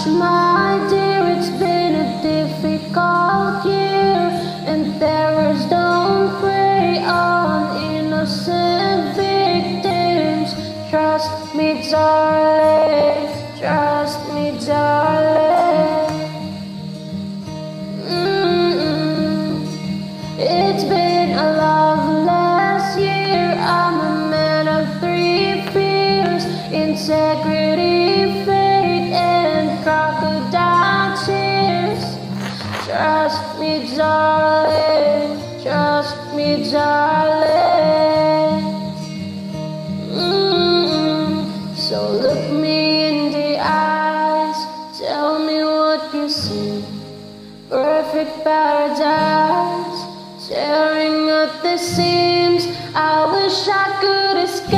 my dear, it's been a difficult year, and terrors don't prey on innocent victims. Trust me, darling, trust me, darling. It's been a loveless year. I'm a man of three fears: integrity, faith, and crocodile tears. Trust me, darling, trust me, darling. So look me in the eyes, tell me what you see. Perfect paradise, tearing at the seams. I wish I could escape.